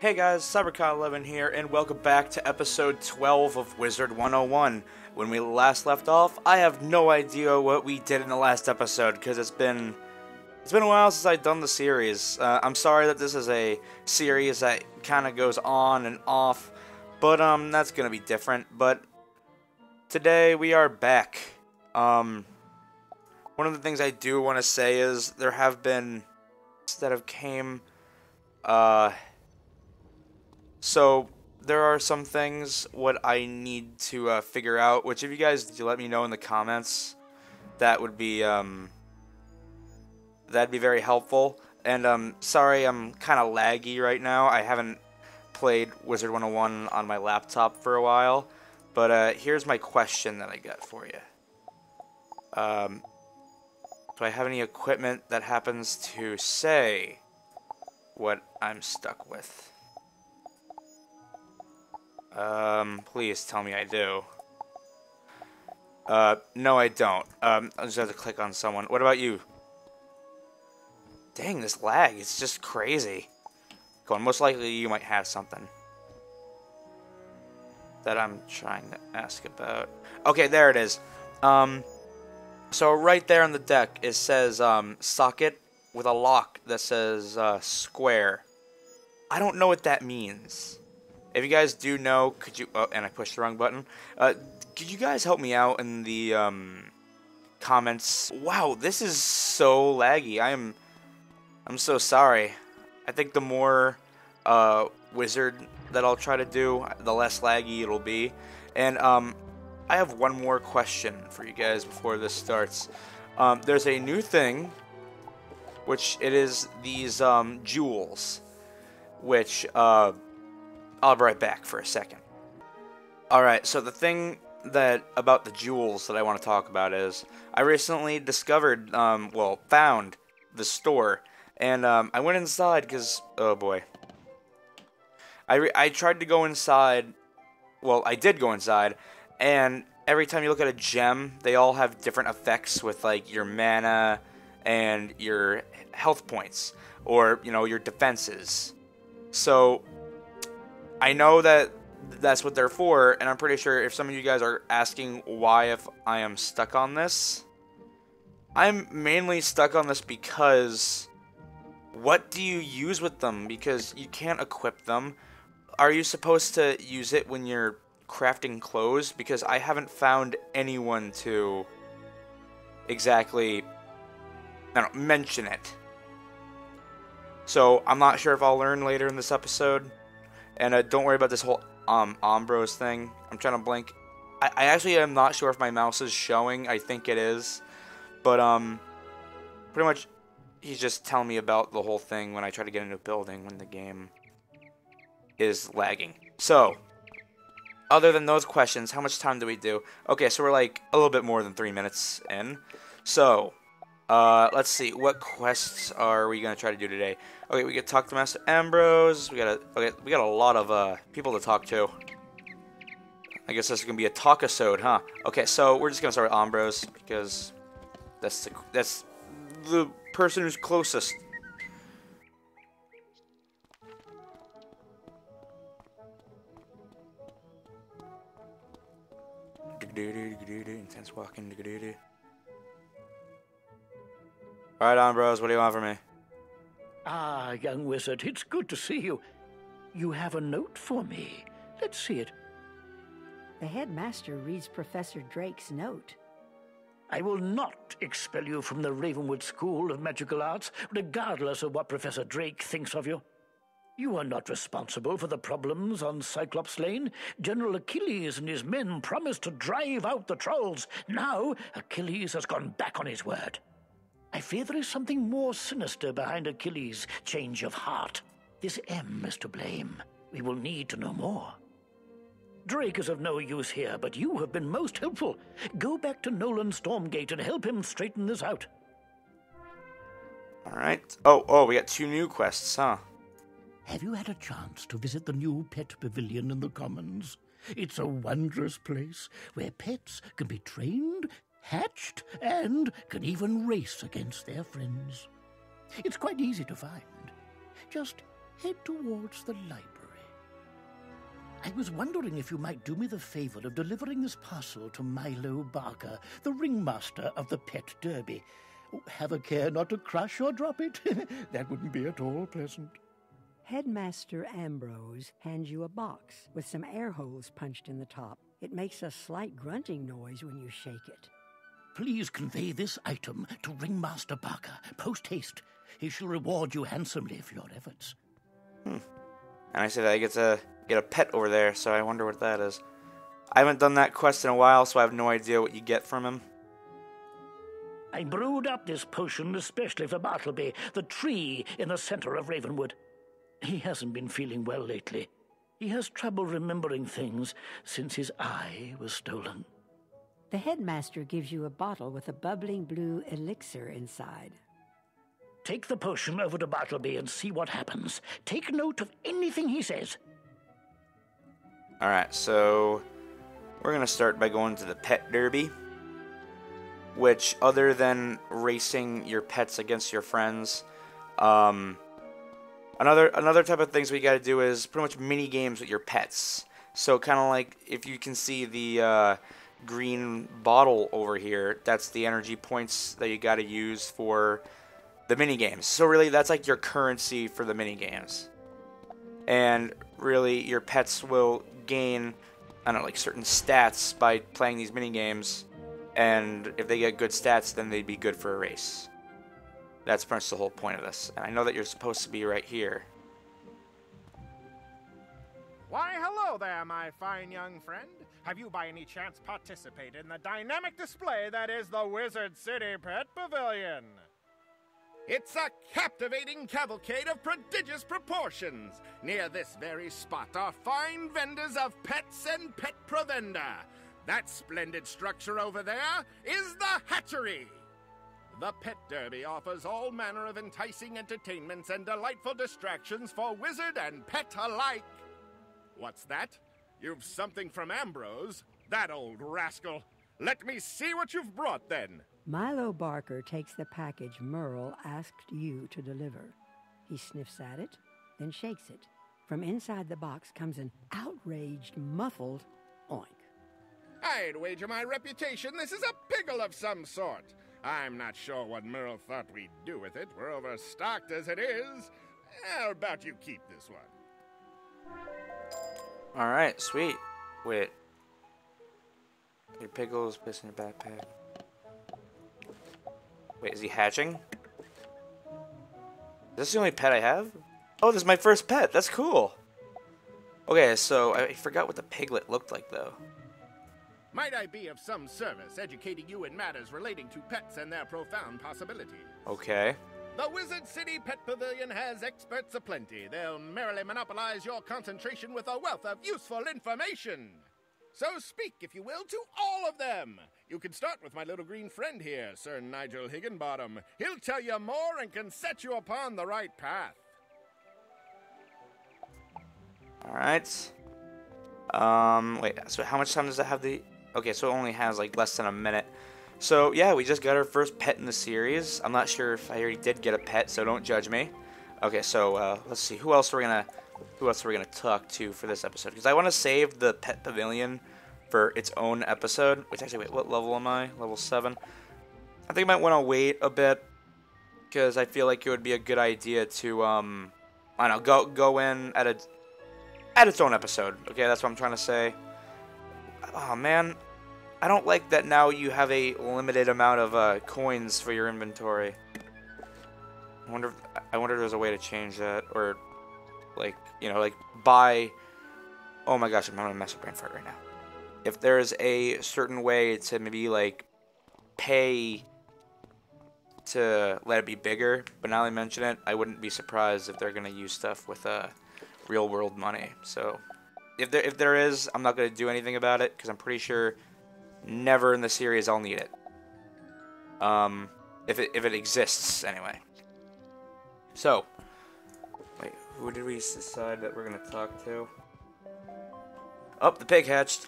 Hey guys, CyberCon11 here, and welcome back to episode 12 of Wizard 101. When we last left off, I have no idea what we did in the last episode, because it's been a while since I've done the series. I'm sorry that this is a series that kind of goes on and off, but that's going to be different. But today we are back. One of the things I do want to say is there have been that have came, so there are some things what I need to figure out, which if you guys let me know in the comments, that would be that'd be very helpful. And sorry, I'm kind of laggy right now. I haven't played Wizard 101 on my laptop for a while, but here's my question that I got for you. Do I have any equipment that happens to say what I'm stuck with? Please tell me I do. No I don't. I'll just have to click on someone. What about you? Dang, this lag, it's just crazy. Go on, most likely you might have something that I'm trying to ask about. Okay, there it is. So right there on the deck, it says, socket with a lock that says, square. I don't know what that means. If you guys do know, could you... Oh, and I pushed the wrong button. Could you guys help me out in the comments? Wow, this is so laggy. I'm so sorry. I think the more wizard that I'll try to do, the less laggy it'll be. And I have one more question for you guys before this starts. There's a new thing, which it is these jewels, which... I'll be right back for a second. Alright, so the thing about the jewels that I want to talk about is I recently discovered, found the store, and I went inside because, oh boy. I tried to go inside, well, I did go inside, and every time you look at a gem, they all have different effects with, like, your mana and your health points, or, you know, your defenses. So... I know that that's what they're for, and I'm pretty sure if some of you guys are asking why if I am stuck on this, I'm mainly stuck on this because what do you use with them? Because you can't equip them. Are you supposed to use it when you're crafting clothes? Because I haven't found anyone to exactly, mention it. So I'm not sure if I'll learn later in this episode. And don't worry about this whole Ambrose thing. I'm trying to blink. I actually am not sure if my mouse is showing. I think it is. But pretty much he's just telling me about the whole thing when I try to get into a building when the game is lagging. So, other than those questions, how much time do we do? Okay, so we're like a little bit more than 3 minutes in. So, let's see. What quests are we going to try to do today? Okay, we can talk to Master Ambrose. We got a lot of people to talk to. I guess this is gonna be a talk-a-sode, huh? Okay, so we're just gonna start with Ambrose because that's the person who's closest. Intense walking. All right, Ambrose, what do you want from me? Ah, young wizard, it's good to see you. You have a note for me. Let's see it. The headmaster reads Professor Drake's note. I will not expel you from the Ravenwood School of Magical Arts, regardless of what Professor Drake thinks of you. You are not responsible for the problems on Cyclops Lane. General Achilles and his men promised to drive out the trolls. Now, Achilles has gone back on his word. I fear there is something more sinister behind Achilles' change of heart. This M is to blame. We will need to know more. Drake is of no use here, but you have been most helpful. Go back to Nolan Stormgate and help him straighten this out. Alright. Oh, we got 2 new quests, huh? Have you had a chance to visit the new pet pavilion in the Commons? It's a wondrous place where pets can be trained, hatched, and can even race against their friends. It's quite easy to find. Just head towards the library. I was wondering if you might do me the favor of delivering this parcel to Milo Barker, the ringmaster of the Pet Derby. Oh, have a care not to crush or drop it. That wouldn't be at all pleasant. Headmaster Ambrose hands you a box with some air holes punched in the top. It makes a slight grunting noise when you shake it. Please convey this item to Ringmaster Barker, post haste. He shall reward you handsomely for your efforts. And I say that I get to get a pet over there, so I wonder what that is. I haven't done that quest in a while, so I have no idea what you get from him. I brewed up this potion especially for Bartleby, the tree in the center of Ravenwood. He hasn't been feeling well lately. He has trouble remembering things since his eye was stolen. The headmaster gives you a bottle with a bubbling blue elixir inside. Take the potion over to Bartleby and see what happens. Take note of anything he says. Alright, so we're going to start by going to the Pet Derby, which, other than racing your pets against your friends, another type of things we got to do is pretty much mini games with your pets. So kind of like, if you can see the green bottle over here, that's the energy points that you got to use for the mini games. So really, that's like your currency for the mini games. And really, your pets will gain, I don't know, like certain stats by playing these mini games. And if they get good stats, then they'd be good for a race. That's pretty much the whole point of this. And I know that you're supposed to be right here. Why, hello there, my fine young friend. Have you by any chance participated in the dynamic display that is the Wizard City Pet Pavilion? It's a captivating cavalcade of prodigious proportions. Near this very spot are fine vendors of pets and pet provender. That splendid structure over there is the hatchery. The Pet Derby offers all manner of enticing entertainments and delightful distractions for wizard and pet alike. What's that? You've something from Ambrose? That old rascal. Let me see what you've brought, then. Milo Barker takes the package Merle asked you to deliver. He sniffs at it, then shakes it. From inside the box comes an outraged, muffled oink. I'd wager my reputation this is a pickle of some sort. I'm not sure what Merle thought we'd do with it. We're overstocked as it is. How about you keep this one? Alright, sweet. Wait. Your pickles, piss in your backpack. Wait, is he hatching? Is this the only pet I have? Oh, this is my first pet. That's cool. Okay, so I forgot what the piglet looked like, though. Might I be of some service educating you in matters relating to pets and their profound possibilities? Okay. The Wizard City Pet Pavilion has experts aplenty. They'll merrily monopolize your concentration with a wealth of useful information. So speak, if you will, to all of them. You can start with my little green friend here, Sir Nigel Higginbottom. He'll tell you more and can set you upon the right path. Alright. Wait, so how much time does it have the... Okay, so it only has, like, less than a minute. So, yeah, we just got our first pet in the series. I'm not sure if I already did get a pet, so don't judge me. Okay, so, let's see. Who else are we gonna talk to for this episode? Because I want to save the Pet Pavilion for its own episode. Which, actually, wait, what level am I? Level 7. I think I might want to wait a bit. Because I feel like it would be a good idea to, I don't know, go in at its own episode. Okay, that's what I'm trying to say. Oh, man. I don't like that now you have a limited amount of coins for your inventory. I wonder if there's a way to change that, or like, you know, like buy. Oh my gosh, I'm having a massive brain fart right now. If there's a certain way to maybe like pay to let it be bigger, but now they mention it, I wouldn't be surprised if they're gonna use stuff with real world money. So if there is, I'm not gonna do anything about it because I'm pretty sure never in the series I'll need it. If it exists anyway. So, wait, who did we decide that we're gonna talk to? Oh, the pig hatched.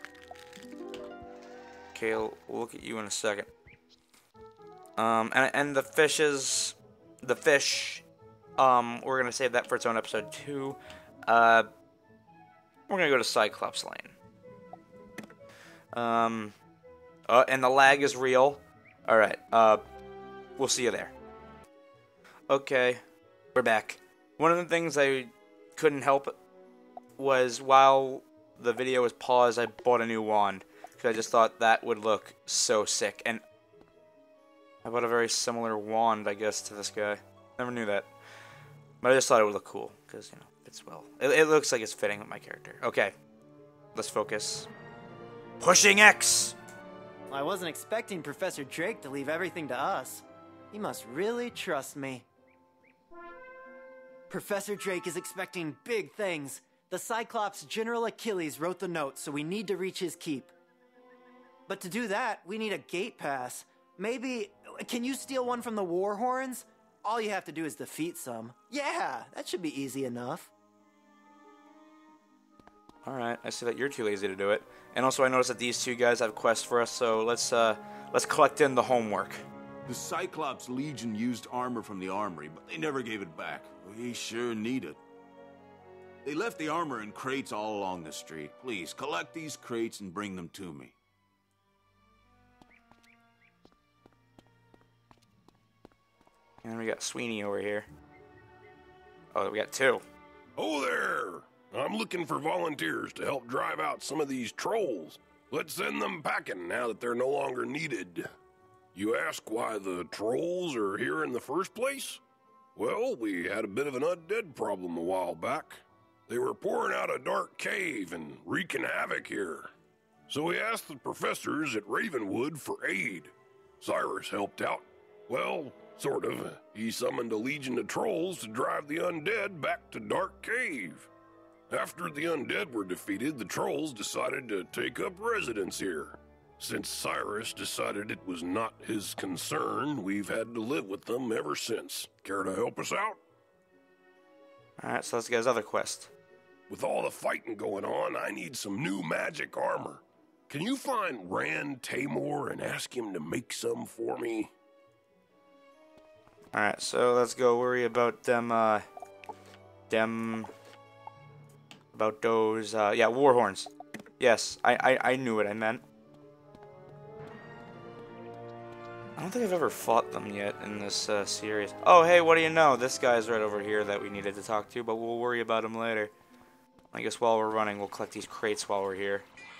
Okay, we'll look at you in a second. And the fish We're gonna save that for its own episode too. We're gonna go to Cyclops Lane. And the lag is real. All right. We'll see you there. Okay, we're back. One of the things I couldn't help was while the video was paused, I bought a new wand because I just thought that would look so sick. And I bought a very similar wand, I guess, to this guy. Never knew that, but I just thought it would look cool because, you know, fits well. It looks like it's fitting with my character. Okay, let's focus. Pushing X. I wasn't expecting Professor Drake to leave everything to us. He must really trust me. Professor Drake is expecting big things. The Cyclops General Achilles wrote the note, so we need to reach his keep. But to do that, we need a gate pass. Maybe, can you steal one from the War Horns? All you have to do is defeat some. Yeah, that should be easy enough. Alright, I see that you're too lazy to do it. And also I noticed that these two guys have quests for us, so let's collect in the homework. The Cyclops Legion used armor from the armory, but they never gave it back. We sure need it. They left the armor in crates all along the street. Please, collect these crates and bring them to me. And we got Sweeney over here. Oh, we got two. Oh there! I'm looking for volunteers to help drive out some of these trolls. Let's send them packing now that they're no longer needed. You ask why the trolls are here in the first place? Well, we had a bit of an undead problem a while back. They were pouring out a dark cave and wreaking havoc here. So we asked the professors at Ravenwood for aid. Cyrus helped out. Well, sort of. He summoned a legion of trolls to drive the undead back to Dark Cave. After the undead were defeated, the trolls decided to take up residence here. Since Cyrus decided it was not his concern, we've had to live with them ever since. Care to help us out? Alright, so let's get his other quest. With all the fighting going on, I need some new magic armor. Can you find Rand Tamor and ask him to make some for me? Alright, so let's go worry about them, about those, yeah, war horns. Yes, I knew what I meant. I don't think I've ever fought them yet in this series. Oh, hey, what do you know? This guy's right over here that we needed to talk to, but we'll worry about him later. I guess while we're running, we'll collect these crates while we're here.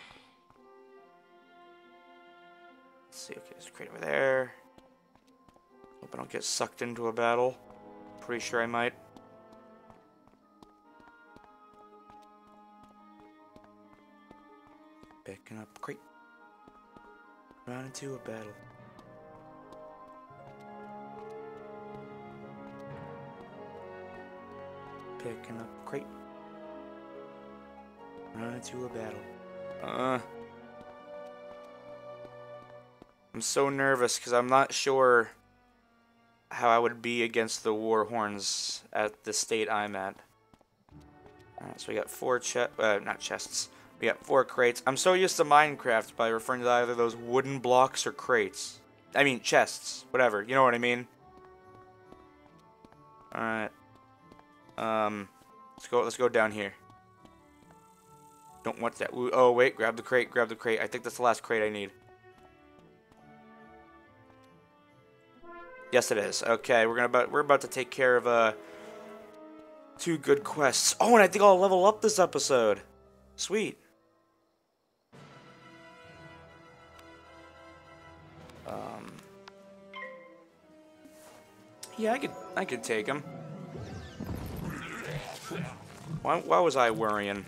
Let's see, okay, there's a crate over there. Hope I don't get sucked into a battle. Pretty sure I might. Picking up crate. Run into a battle. Picking up crate. Run into a battle. I'm so nervous because I'm not sure how I would be against the war horns at the state I'm at. Alright, so we got four not chests. We got 4 crates. I'm so used to Minecraft by referring to either those wooden blocks or crates. I mean chests, whatever. You know what I mean? Alright. Let's go down here. Don't want that. Ooh, oh wait, grab the crate, grab the crate. I think that's the last crate I need. Yes, it is. Okay, we're about to take care of 2 good quests. Oh, and I think I'll level up this episode. Sweet. Yeah, I could take him. Why was I worrying?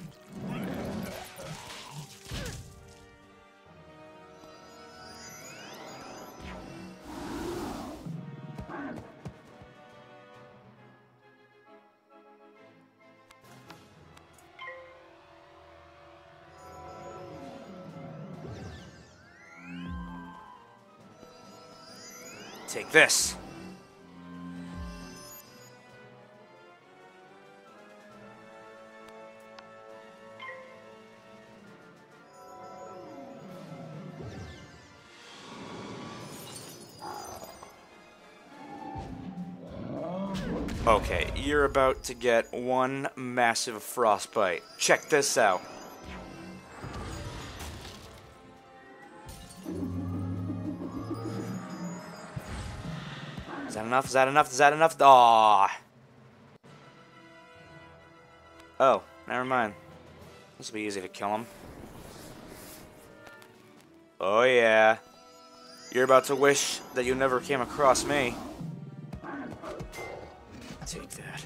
Take this. Okay, you're about to get one massive frostbite. Check this out. Is that enough? Is that enough? Is that enough? Aww. Oh, never mind. This will be easy to kill him. Oh yeah. You're about to wish that you never came across me. Take that.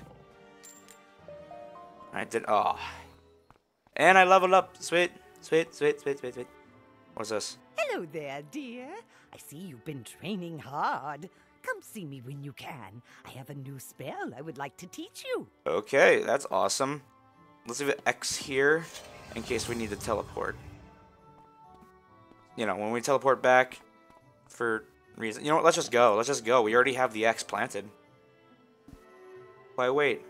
I did. Oh. And I leveled up. Sweet. Sweet, sweet, sweet, sweet, sweet. What's this? Hello there, dear. I see you've been training hard. Come see me when you can. I have a new spell I would like to teach you. Okay, that's awesome. Let's leave an X here in case we need to teleport. You know, when we teleport back for reason. You know what? Let's just go. Let's just go. We already have the X planted. Why wait?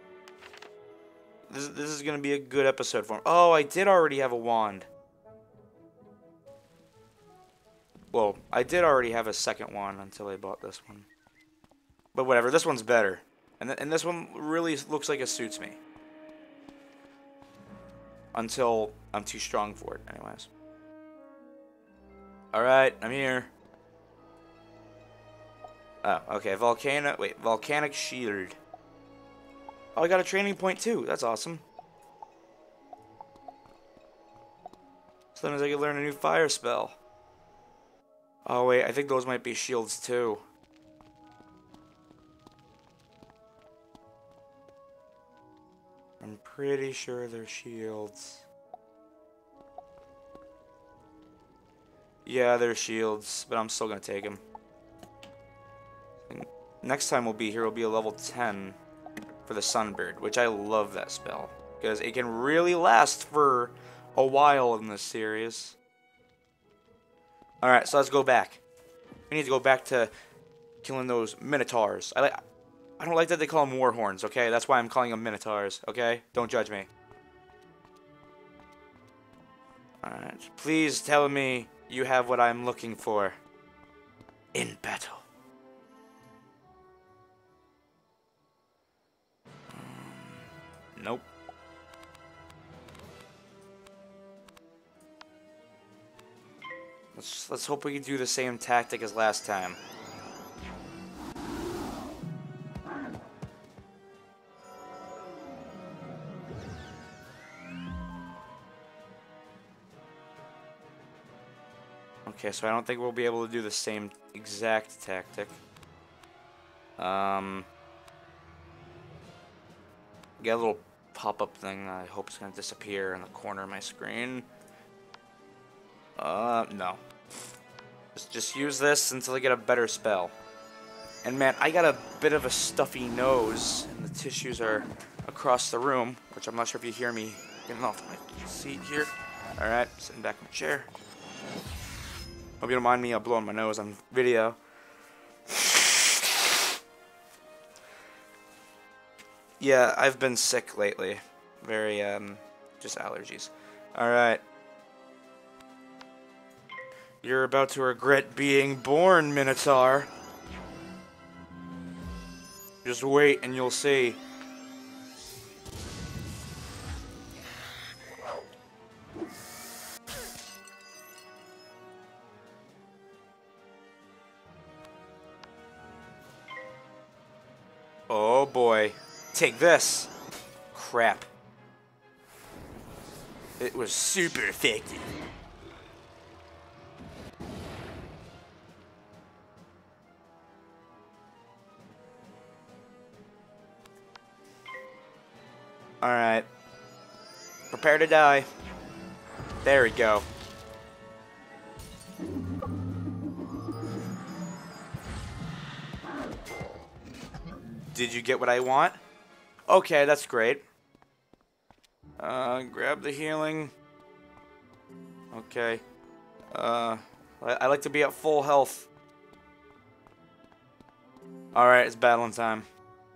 This is going to be a good episode for him. Oh, I did already have a wand. Well, I did already have a second one until I bought this one. But whatever, this one's better. And this one really looks like it suits me. Until I'm too strong for it, anyways. Alright, I'm here. Oh, okay, volcanic shield. Oh, I got a training point too. That's awesome. So that means I can learn a new fire spell. Oh wait, I think those might be shields too. I'm pretty sure they're shields. Yeah, they're shields, but I'm still gonna take them. Next time we'll be here, will be a level 10 for the Sunbird, which I love that spell because it can really last for a while in this series. Alright, so let's go back. We need to go back to killing those Minotaurs. I don't like that they call them Warhorns, okay? That's why I'm calling them Minotaurs, okay? Don't judge me. Alright, please tell me you have what I'm looking for in battle. Nope. Let's hope we can do the same tactic as last time. Okay, so I don't think we'll be able to do the same exact tactic. Get a little pop-up thing I hope is going to disappear in the corner of my screen. No. Just use this until I get a better spell. And man, I got a bit of a stuffy nose, and the tissues are across the room, which I'm not sure if you hear me getting off my seat here. Alright, sitting back in my chair. Hope you don't mind me blowing my nose on video. Yeah, I've been sick lately. Very, just allergies. Alright. You're about to regret being born, Minotaur. Just wait and you'll see. Oh boy. Take this. Crap. It was super effective. Alright. Prepare to die. There we go. Did you get what I want? Okay, that's great. Grab the healing. Okay. I like to be at full health. Alright, it's battling time.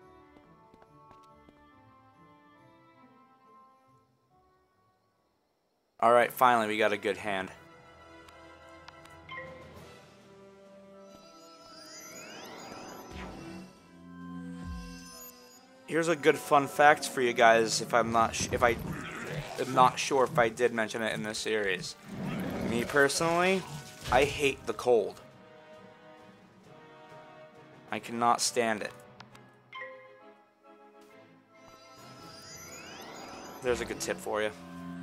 Alright, finally we got a good hand. Here's a good fun fact for you guys. If I am not sure if I did mention it in this series. Me personally, I hate the cold. I cannot stand it. There's a good tip for you.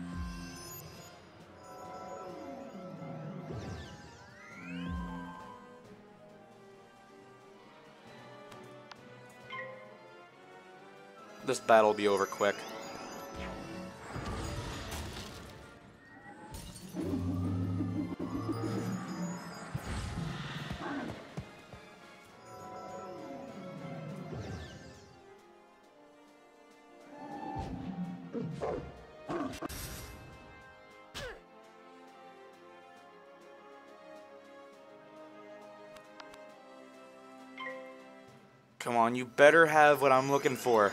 This battle will be over quick. Come on, you better have what I'm looking for.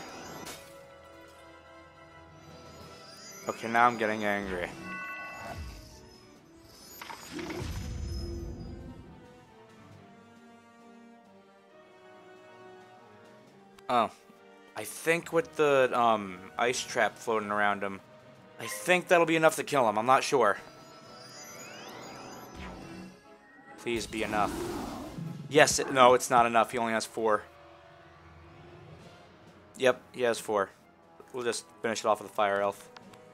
Okay, now I'm getting angry. Oh. I think with the ice trap floating around him, I think that'll be enough to kill him. I'm not sure. Please be enough. Yes, no, it's not enough. He only has 4. Yep, he has 4. We'll just finish it off with a fire elf.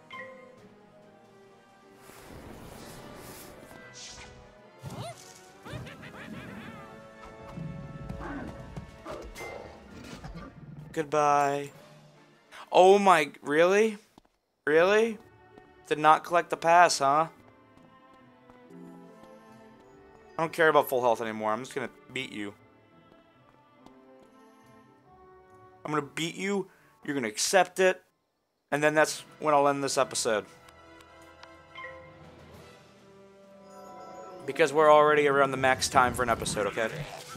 Goodbye. Oh my, really? Really? Did not collect the pass, huh? I don't care about full health anymore. I'm just gonna beat you. I'm gonna beat you, you're gonna accept it, and then that's when I'll end this episode. Because we're already around the max time for an episode, okay?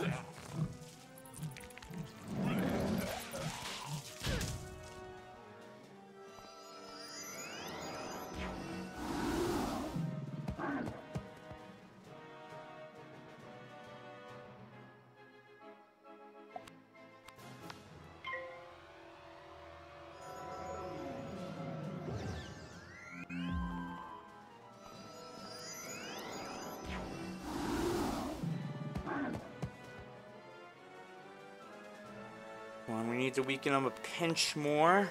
Well, we need to weaken him a pinch more.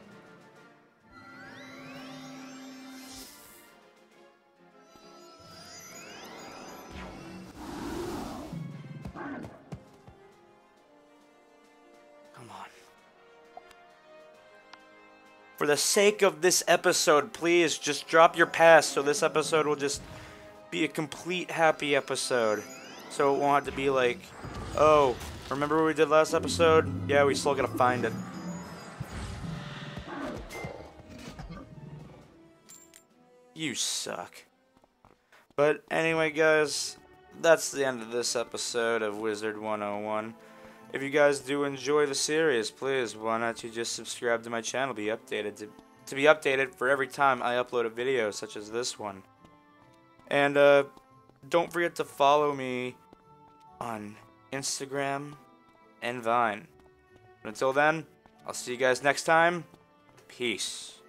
Come on. For the sake of this episode, please just drop your pass so this episode will just be a complete happy episode. So it won't have to be like, oh, remember what we did last episode? Yeah, we still gotta find it. You suck. But anyway, guys, that's the end of this episode of Wizard 101. If you guys do enjoy the series, please, why not you just subscribe to my channel, be updated to be updated for every time I upload a video such as this one. And don't forget to follow me on Instagram and Vine. But until then, I'll see you guys next time. Peace.